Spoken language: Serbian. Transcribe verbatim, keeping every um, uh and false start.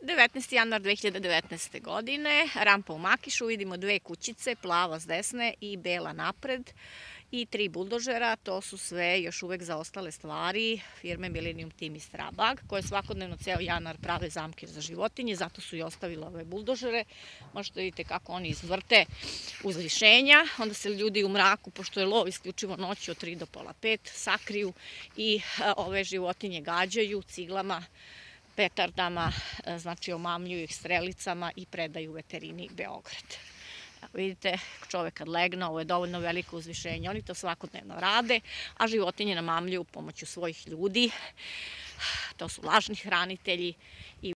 devetnaesti januar dve hiljade devetnaeste. godine, rampa u Makišu, vidimo dve kućice, plava s desne i bela napred i tri buldožera, to su sve još uvek zaostale stvari firme Millennium Team iz Strabag, koje svakodnevno ceo januar prave zamke za životinje, zato su i ostavile ove buldožere. Možete vidite kako oni izvrte uzvišenja, onda se ljudi u mraku, pošto je lov isključivo noći od tri do pola pet, sakriju i ove životinje gađaju ciglama, petardama, znači omamljuju ih strelicama i predaju veterini Beograd. Vidite, čovek kad legne, ovo je dovoljno veliko uzvišenje, oni to svakodnevno rade, a životinje namamljuju pomoću svojih ljudi, to su lažni hranitelji.